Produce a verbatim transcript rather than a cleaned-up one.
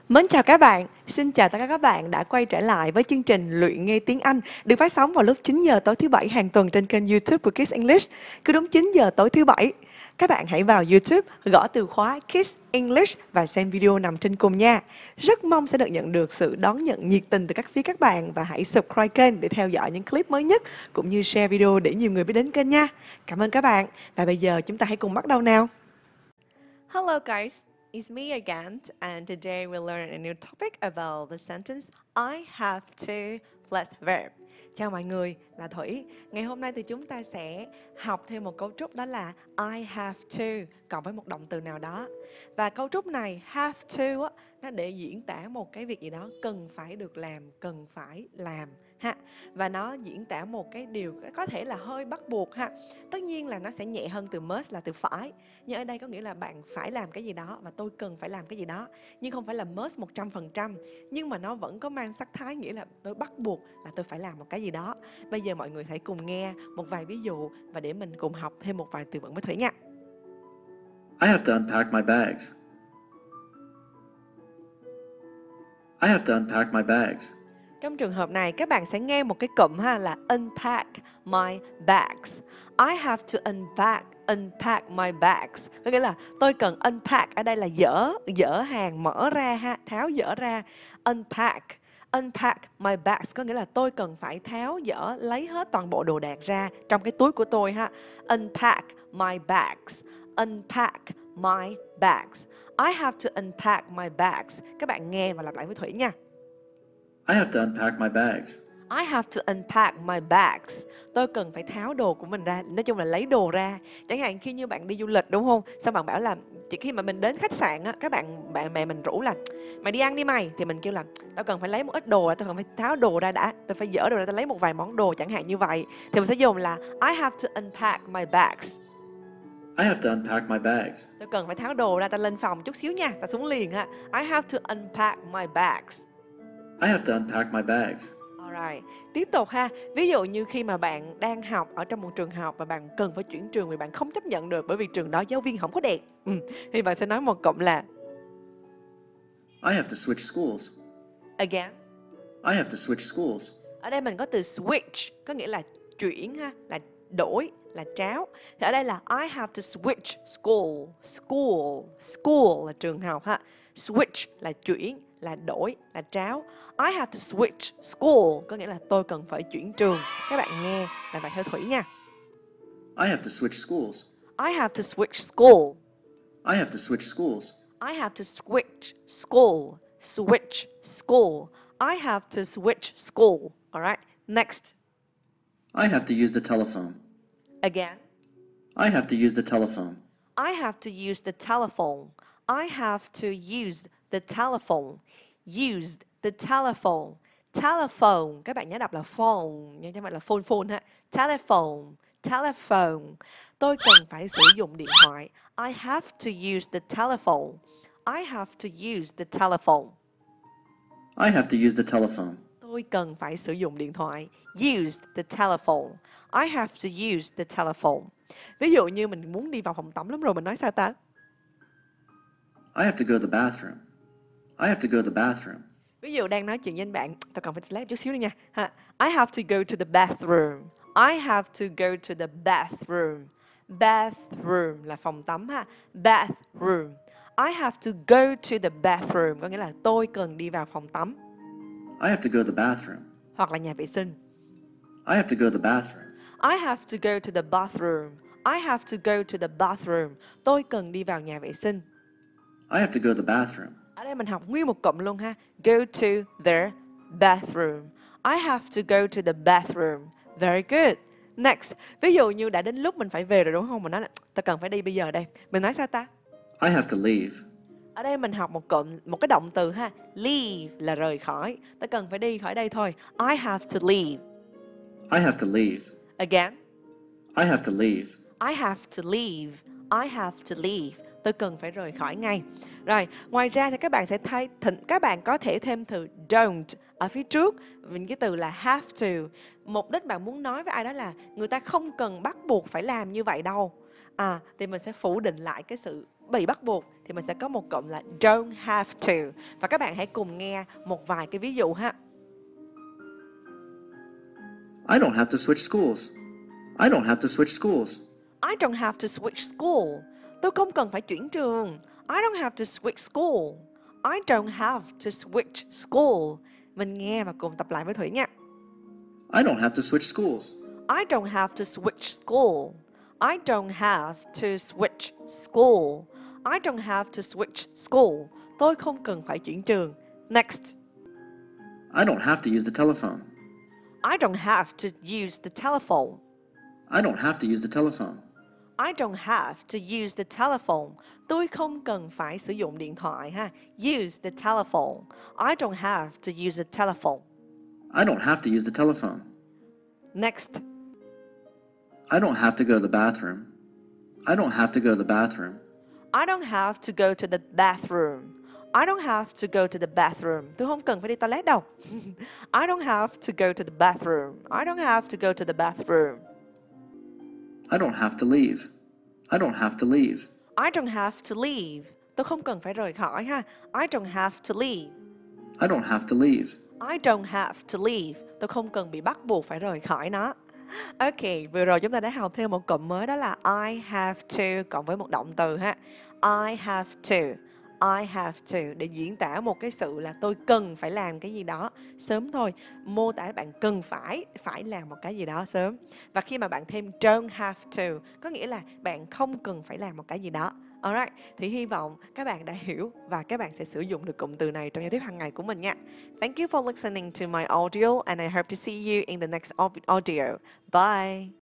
Mến chào các bạn, xin chào tất cả các bạn đã quay trở lại với chương trình Luyện Nghe Tiếng Anh được phát sóng vào lúc chín giờ tối thứ Bảy hàng tuần trên kênh YouTube của Kids English. Cứ đúng chín giờ tối thứ Bảy, các bạn hãy vào YouTube, gõ từ khóa Kids English và xem video nằm trên cùng nha. Rất mong sẽ được nhận được sự đón nhận nhiệt tình từ các phía các bạn và hãy subscribe kênh để theo dõi những clip mới nhất cũng như share video để nhiều người biết đến kênh nha. Cảm ơn các bạn và bây giờ chúng ta hãy cùng bắt đầu nào. Hello guys. It's me again, and today we'll learn a new topic about the sentence I have to plus verb. Chào mọi người, là Thủy. Ngày hôm nay thì chúng ta sẽ học thêm một cấu trúc đó là I have to cộng với một động từ nào đó. Và cấu trúc này have to á, nó để diễn tả một cái việc gì đó cần phải được làm, cần phải làm ha. Và nó diễn tả một cái điều có thể là hơi bắt buộc ha. Tất nhiên là nó sẽ nhẹ hơn từ must là từ phải. Nhưng ở đây có nghĩa là bạn phải làm cái gì đó và tôi cần phải làm cái gì đó. Nhưng không phải là must một trăm phần trăm. Nhưng mà nó vẫn có mang sắc thái nghĩa là tôi bắt buộc là tôi phải làm một cái gì đó. Bây giờ mọi người hãy cùng nghe một vài ví dụ và để mình cùng học thêm một vài từ vựng với Thủy nha. I have to unpack my bags. I have to unpack my bags. Trong trường hợp này các bạn sẽ nghe một cái cụm ha là unpack my bags. I have to unpack unpack my bags. Có nghĩa là tôi cần unpack ở đây là dỡ dỡ hàng, mở ra ha, tháo dỡ ra. Unpack unpack my bags có nghĩa là tôi cần phải tháo dỡ, lấy hết toàn bộ đồ đạc ra trong cái túi của tôi ha. Unpack my bags. Unpack my bags. I have to unpack my bags. Các bạn nghe và lặp lại với Thủy nha. I have to unpack my bags. I have to unpack my bags. Tôi cần phải tháo đồ của mình ra, nói chung là lấy đồ ra. Chẳng hạn khi như bạn đi du lịch đúng không? Xong bạn bảo là chỉ khi mà mình đến khách sạn á, các bạn bạn bè mình rủ là mày đi ăn đi mày, thì mình kêu là tao cần phải lấy một ít đồ, tao cần phải tháo đồ ra đã, tao phải dỡ đồ ra, tao lấy một vài món đồ chẳng hạn như vậy. Thì mình sẽ dùng là I have to unpack my bags. I have to unpack my bags. Tôi cần phải tháo đồ ra, tao lên phòng chút xíu nha, tao xuống liền ha. I have to unpack my bags. I have to unpack my bags. Alright, tiếp tục ha. Ví dụ như khi mà bạn đang học ở trong một trường học và bạn cần phải chuyển trường vì bạn không chấp nhận được bởi vì trường đó giáo viên không có đẹp. Ừ. Thì bạn sẽ nói một cụm là I have to switch schools. again. I have to switch schools. Ở đây mình có từ switch, có nghĩa là chuyển ha, là đổi, là tráo. Thì ở đây là I have to switch school. School, school là trường học ha. Switch là chuyển, là đổi, là tráo. I have to switch school có nghĩa là tôi cần phải chuyển trường. Các bạn nghe là bạn theo Thủy nha. I have to switch schools. I have to switch school. I have to switch schools. I have to switch school. Switch school. I have to switch school. All right. Next. I have to use the telephone. Again. I have to use the telephone. I have to use the telephone. I have to use the telephone. Used the telephone. Telephone. Các bạn nhớ đọc là phone nha, chứ không phải là phone phone ha. Telephone. Telephone. Tôi cần phải sử dụng điện thoại. I have to use the telephone. I have to use the telephone. I have to use the telephone. Tôi cần phải sử dụng điện thoại. Use the telephone. I have to use the telephone. Ví dụ như mình muốn đi vào phòng tắm lắm rồi, mình nói sao ta? I have to go to the bathroom. I have to go to the bathroom. Ví dụ đang nói chuyện với anh bạn, tao cần phải lát chút xíu đi nha. Ha. I have to go to the bathroom. I have to go to the bathroom. Bathroom là phòng tắm ha. Bathroom. I have to go to the bathroom có nghĩa là tôi cần đi vào phòng tắm. I have to go to the bathroom. Hoặc là nhà vệ sinh. I have to go to the bathroom. I have to go to the bathroom. I have to go to the bathroom. Tôi cần đi vào nhà vệ sinh. I have to go to the bathroom. Ở đây mình học nguyên một cụm luôn ha. Go to the bathroom. I have to go to the bathroom. Very good. Next. Ví dụ như đã đến lúc mình phải về rồi đúng không? Mình nói là ta cần phải đi bây giờ đây. Mình nói sao ta? I have to leave. Ở đây mình học một cụm, một cái động từ ha. Leave là rời khỏi. Ta cần phải đi khỏi đây thôi. I have to leave. I have to leave. Again. I have to leave. I have to leave. I have to leave. Tôi cần phải rời khỏi ngay. Rồi, ngoài ra thì các bạn sẽ thay thịnh các bạn có thể thêm từ don't ở phía trước, những cái từ là have to. Mục đích bạn muốn nói với ai đó là người ta không cần bắt buộc phải làm như vậy đâu. À, thì mình sẽ phủ định lại cái sự bị bắt buộc thì mình sẽ có một cụm là don't have to. Và các bạn hãy cùng nghe một vài cái ví dụ ha. I don't have to switch schools. I don't have to switch schools. I don't have to switch school. Tôi không cần phải chuyển trường. I don't have to switch school. I don't have to switch school. Mình nghe và cùng tập lại với Thủy nha. I don't have to switch schools. I don't have to switch school. I don't have to switch school. I don't have to switch school. Tôi không cần phải chuyển trường. Next. I don't have to use the telephone. I don't have to use the telephone. I don't have to use the telephone. I don't have to use the telephone. Tôi không cần phải sử dụng điện thoại ha. Use the telephone. I don't have to use the telephone. I don't have to use the telephone. Next. I don't have to go to the bathroom. I don't have to go to the bathroom. I don't have to go to the bathroom. I don't have to go to the bathroom. Tôi không cần phải đi toilet đâu. I don't have to go to the bathroom. I don't have to go to the bathroom. I don't have to leave. I don't have to leave. I don't have to leave. Tôi không cần phải rời khỏi ha. I don't have to leave. I don't have to leave. I don't have to leave. Tôi không cần bị bắt buộc phải rời khỏi nó. Ok, vừa rồi chúng ta đã học thêm một cụm mới, đó là I have to cộng với một động từ ha. I have to. I have to để diễn tả một cái sự là tôi cần phải làm cái gì đó sớm thôi. Mô tả bạn cần phải phải làm một cái gì đó sớm. Và khi mà bạn thêm don't have to có nghĩa là bạn không cần phải làm một cái gì đó. Alright, thì hy vọng các bạn đã hiểu và các bạn sẽ sử dụng được cụm từ này trong giao tiếp hàng ngày của mình nha. Thank you for listening to my audio and I hope to see you in the next audio. Bye.